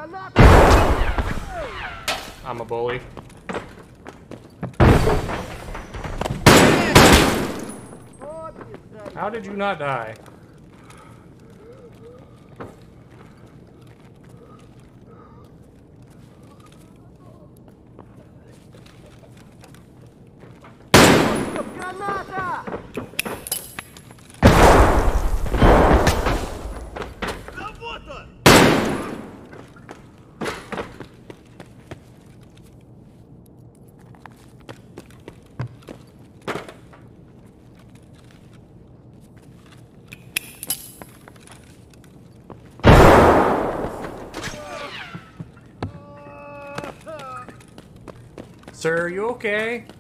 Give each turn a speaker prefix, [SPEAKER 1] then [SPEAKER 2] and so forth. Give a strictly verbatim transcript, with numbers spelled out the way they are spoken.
[SPEAKER 1] I'm a bully. How did you not die? Sir, are you okay?